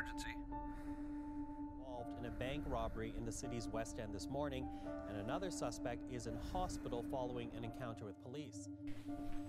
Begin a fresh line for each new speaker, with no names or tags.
emergency.
Involved in a bank robbery in the city's West End this morning, and another suspect is in hospital following an encounter with police.